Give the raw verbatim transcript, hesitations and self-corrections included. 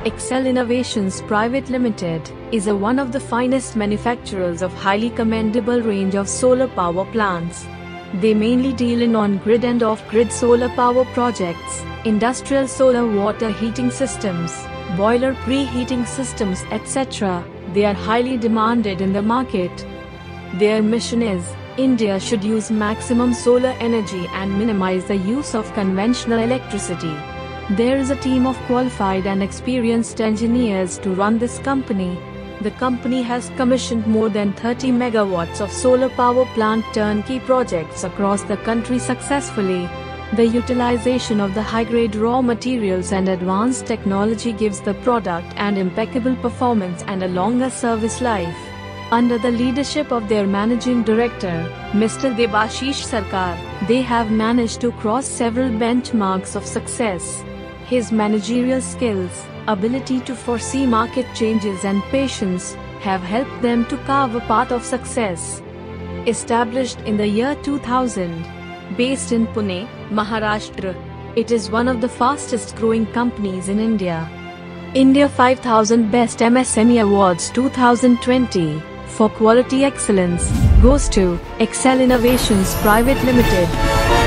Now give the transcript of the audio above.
Excel Innovations Private Limited is a one of the finest manufacturers of highly commendable range of solar power plants. They mainly deal in on-grid and off-grid solar power projects, industrial solar water heating systems, boiler preheating systems, et cetera. They are highly demanded in the market. Their mission is, India should use maximum solar energy and minimize the use of conventional electricity. There is a team of qualified and experienced engineers to run this company. The company has commissioned more than thirty megawatts of solar power plant turnkey projects across the country successfully. The utilization of the high-grade raw materials and advanced technology gives the product an impeccable performance and a longer service life. Under the leadership of their managing director, Mister Debashish Sarkar, they have managed to cross several benchmarks of success. His managerial skills, ability to foresee market changes and patience have helped them to carve a path of success. Established in the year two thousand, based in Pune, Maharashtra, it is one of the fastest growing companies in India. India five thousand Best M S M E Awards twenty twenty for quality excellence goes to Excel Innovations Private Limited.